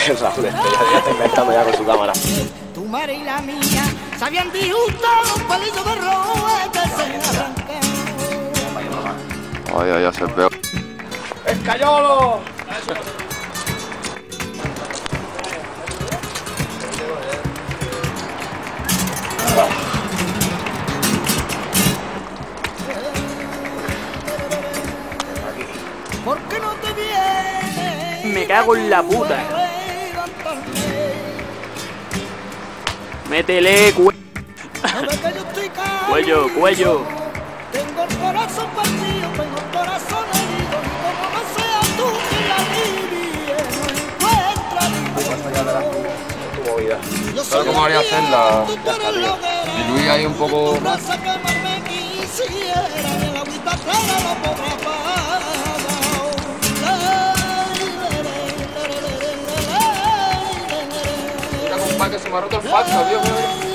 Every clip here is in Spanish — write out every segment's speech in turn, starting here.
Raúl ya está inventando ya con su cámara. Tu madre y la mía sabían disgustar un palillo de rojo que se arrancó. Ay, ya se veo. ¡Escayolo! ¿Por qué no te vienes? Me cago en la puta. Métele, cuello, cuello. Tengo el corazón partido, tengo el corazón herido. Y como no seas tú quien la alivie, no encuentra mi yo soy cómo haría hacerla. Y Luis ahí un poco tu raza que más me quisiera, ni la agüita clara no podrá pagar. Mira, compadre, que se me ha roto el paso, Dios mío.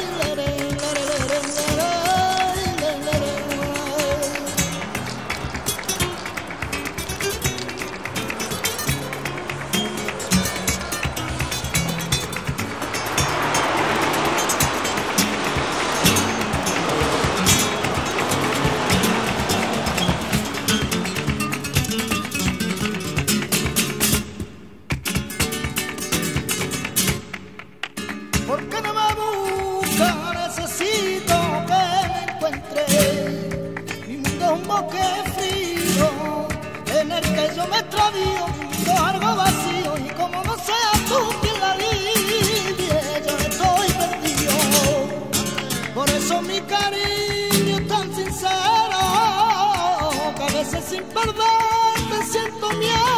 ¿Por qué no me busca? Necesito que me encuentre. Mi mundo es un bosque frío en el que yo me extravío. Mi mundo es algo vacío y como no seas tú quien la alivie, yo estoy perdido. Por eso mi cariño es tan sincero que a veces sin perderte siento miedo.